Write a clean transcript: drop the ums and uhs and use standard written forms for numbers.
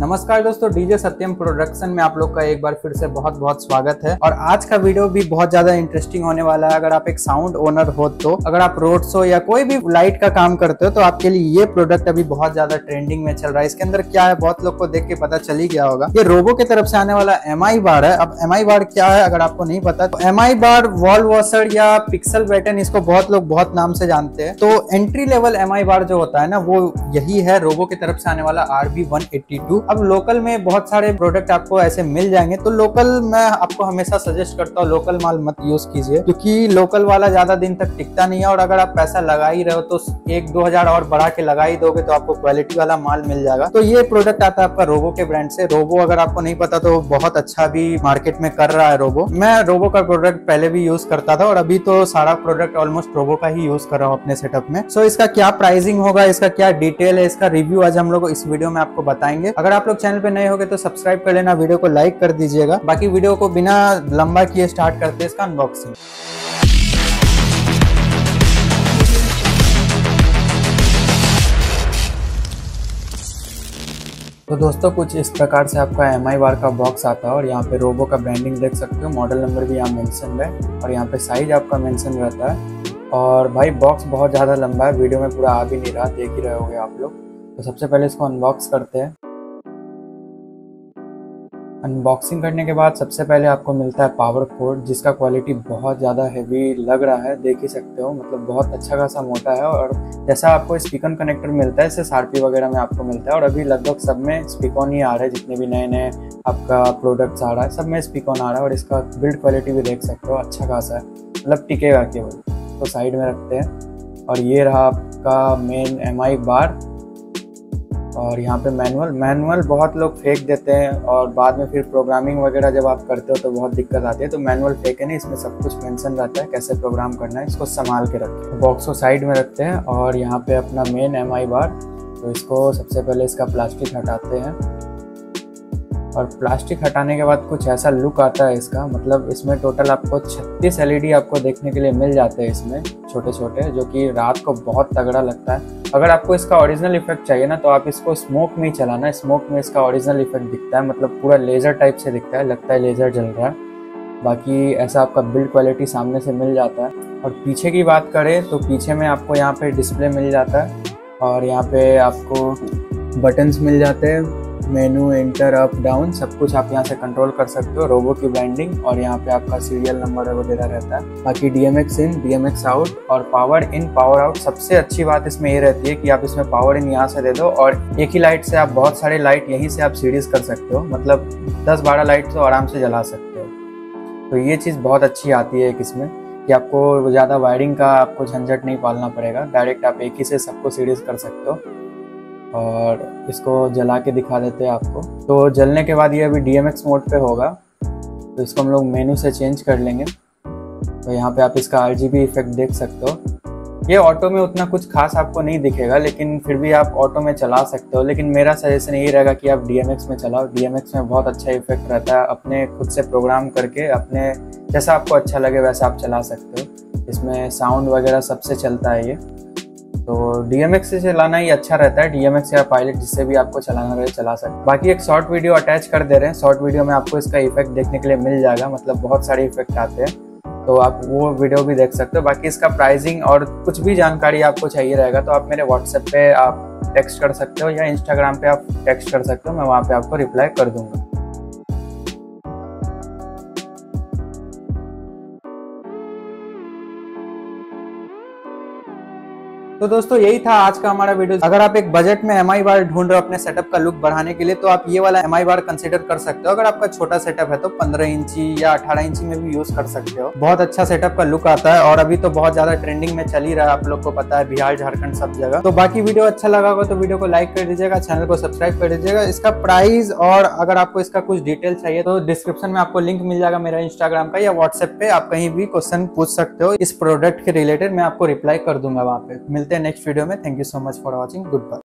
नमस्कार दोस्तों, डीजे सत्यम प्रोडक्शन में आप लोग का एक बार फिर से बहुत बहुत स्वागत है। और आज का वीडियो भी बहुत ज्यादा इंटरेस्टिंग होने वाला है। अगर आप एक साउंड ओनर हो तो अगर आप रोड शो या कोई भी लाइट का काम करते हो तो आपके लिए ये प्रोडक्ट अभी बहुत ज्यादा ट्रेंडिंग में चल रहा है। इसके अंदर क्या है, बहुत लोग को देख के पता चल ही गया होगा। ये रोबो की तरफ से आने वाला MI बार है। अब MI बार क्या है अगर आपको नहीं पता तो MI बार वॉल वॉशर या पिक्सल बैटन, इसको बहुत लोग बहुत नाम से जानते हैं। तो एंट्री लेवल MI बार जो होता है ना, वो यही है, रोबो की तरफ से आने वाला RB182। अब लोकल में बहुत सारे प्रोडक्ट आपको ऐसे मिल जाएंगे, तो लोकल मैं आपको हमेशा सजेस्ट करता हूँ लोकल माल मत यूज कीजिए, क्योंकि लोकल वाला ज्यादा दिन तक टिकता नहीं है। और अगर आप पैसा लगा ही रहे हो तो 1-2 हजार और बढ़ा के लगा ही दोगे तो आपको क्वालिटी वाला माल मिल जाएगा। तो ये प्रोडक्ट आता है आपका रोबो के ब्रांड से। रोबो अगर आपको नहीं पता तो बहुत अच्छा भी मार्केट में कर रहा है रोबो। मैं रोबो का प्रोडक्ट पहले भी यूज करता था और अभी तो सारा प्रोडक्ट ऑलमोस्ट रोबो का ही यूज कर रहा हूँ अपने सेटअप में। सो इसका क्या प्राइसिंग होगा, इसका क्या डिटेल है, इसका रिव्यू आज हम लोग इस वीडियो में आपको बताएंगे। अगर आप लोग चैनल पे नए होगे तो सब्सक्राइब कर लेना, वीडियो को लाइक कर दीजिएगा। बाकी वीडियो को बिना लंबा किए स्टार्ट करते हैं इसका अनबॉक्सिंग। तो दोस्तों कुछ इस प्रकार से आपका MI बार का बॉक्स आता है और यहाँ पे रोबो का ब्रांडिंग देख सकते हो, मॉडल नंबर भी यहाँ मेंशन है और यहाँ पे साइज आपका मेंशन रहता है। और भाई बॉक्स बहुत ज़्यादा लंबा है, वीडियो में पूरा आ भी नहीं रहा, देख ही रहे होगे आप लोग। तो सबसे पहले इसको अनबॉक्स करते हैं। अनबॉक्सिंग करने के बाद सबसे पहले आपको मिलता है पावर कोड, जिसका क्वालिटी बहुत ज़्यादा हेवी लग रहा है, देख ही सकते हो। मतलब बहुत अच्छा खासा मोटा है। और जैसा आपको स्पीकर कनेक्टर मिलता है इससे SRP वगैरह में आपको मिलता है। और अभी लगभग सब में स्पीकॉन ही आ रहा है, जितने भी नए नए आपका प्रोडक्ट्स आ रहा है सब में स्पीकॉन आ रहा है। और इसका बिल्ड क्वालिटी भी देख सकते हो, अच्छा खासा है, मतलब टिकेगा केवल। तो साइड में रखते हैं। और ये रहा आपका मेन MI बार। और यहाँ पे मैनुअल बहुत लोग फेंक देते हैं और बाद में फिर प्रोग्रामिंग वगैरह जब आप करते हो तो बहुत दिक्कत आती है। तो मैनुअल फेंके नहीं, इसमें सब कुछ मेंशन रहता है कैसे प्रोग्राम करना है, इसको संभाल के रखें। बॉक्स को साइड में रखते हैं और यहाँ पे अपना मेन MI बार। तो इसको सबसे पहले इसका प्लास्टिक हटाते हैं और प्लास्टिक हटाने के बाद कुछ ऐसा लुक आता है इसका। मतलब इसमें टोटल आपको 36 LED आपको देखने के लिए मिल जाते हैं इसमें, छोटे छोटे, जो कि रात को बहुत तगड़ा लगता है। अगर आपको इसका ओरिजिनल इफेक्ट चाहिए ना तो आप इसको स्मोक में ही चलाना, स्मोक में इसका ओरिजिनल इफेक्ट दिखता है, मतलब पूरा लेजर टाइप से दिखता है, लगता है लेजर जल रहा है। बाकी ऐसा आपका बिल्ड क्वालिटी सामने से मिल जाता है। और पीछे की बात करें तो पीछे में आपको यहाँ पे डिस्प्ले मिल जाता है और यहाँ पे आपको बटन्स मिल जाते हैं, मेनू, एंटर, अप, डाउन, सब कुछ आप यहाँ से कंट्रोल कर सकते हो। रोबो की ब्रांडिंग और यहाँ पे आपका सीरियल नंबर वगैरह रहता है। बाकी DMX इन, DMX आउट और पावर इन, पावर आउट। सबसे अच्छी बात इसमें ये रहती है कि आप इसमें पावर इन यहाँ से दे दो और एक ही लाइट से आप बहुत सारे लाइट यहीं से आप सीरीज कर सकते हो, मतलब 10-12 लाइट तो आराम से जला सकते हो। तो ये चीज़ बहुत अच्छी आती है इसमें कि आपको ज़्यादा वायरिंग का आपको झंझट नहीं पालना पड़ेगा, डायरेक्ट आप एक ही से सबको सीरीज कर सकते हो। और इसको जला के दिखा देते हैं आपको। तो जलने के बाद ये अभी DMX मोड पे होगा, तो इसको हम लोग मेनू से चेंज कर लेंगे। तो यहाँ पे आप इसका RGB इफेक्ट देख सकते हो। ये ऑटो में उतना कुछ खास आपको नहीं दिखेगा, लेकिन फिर भी आप ऑटो में चला सकते हो। लेकिन मेरा सजेशन यही रहेगा कि आप DMX में चलाओ। DMX में बहुत अच्छा इफेक्ट रहता है, अपने खुद से प्रोग्राम करके अपने जैसा आपको अच्छा लगे वैसा आप चला सकते हो। इसमें साउंड वगैरह सबसे चलता है ये, तो DMX से चलाना ही अच्छा रहता है। DMX या पायलट जिससे भी आपको चलाना रहे चला सकते। बाकी एक शॉर्ट वीडियो अटैच कर दे रहे हैं, शॉर्ट वीडियो में आपको इसका इफेक्ट देखने के लिए मिल जाएगा, मतलब बहुत सारे इफेक्ट आते हैं, तो आप वो वीडियो भी देख सकते हो। बाकी इसका प्राइसिंग और कुछ भी जानकारी आपको चाहिए रहेगा तो आप मेरे व्हाट्सएप पे आप टेक्स्ट कर सकते हो या इंस्टाग्राम पे आप टेक्स्ट कर सकते हो, मैं वहाँ पे आपको रिप्लाई कर दूंगा। तो दोस्तों यही था आज का हमारा वीडियो। अगर आप एक बजट में MI बार ढूंढ रहे हो अपने सेटअप का लुक बढ़ाने के लिए तो आप ये वाला MI बार कंसीडर कर सकते हो। अगर आपका छोटा सेटअप है तो 15 इंची या 18 इंची में भी यूज कर सकते हो। बहुत अच्छा सेटअप का लुक आता है और अभी तो बहुत ज्यादा ट्रेंडिंग में चल ही रहा है, आप लोग को पता है, बिहार, झारखंड सब जगह। तो बाकी वीडियो अच्छा लगा होगा तो वीडियो को लाइक कर दीजिएगा, चैनल को सब्सक्राइब कर दीजिएगा। इसका प्राइस और अगर आपको इसका कुछ डिटेल चाहिए तो डिस्क्रिप्शन में आपको लिंक मिल जाएगा मेरा इंस्टाग्राम का, या व्हाट्सएप पे आप कहीं भी क्वेश्चन पूछ सकते हो इस प्रोडक्ट के रिलेटेड, मैं आपको रिप्लाई कर दूंगा वहाँ पे। मिलते हैं नेक्स्ट वीडियो में। Thank you so much for watching. Goodbye.